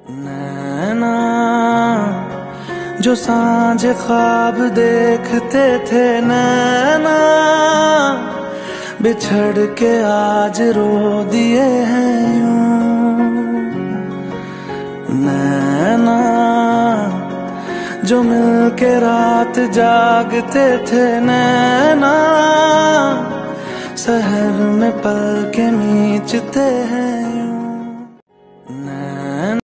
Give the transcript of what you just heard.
नैना जो सांझ ख्वाब देखते थे, नैना बिछड़ के आज रो दिए हैं यूं। नैना जो मिल के रात जागते थे, नैना शहर में पल के नीचते हैं।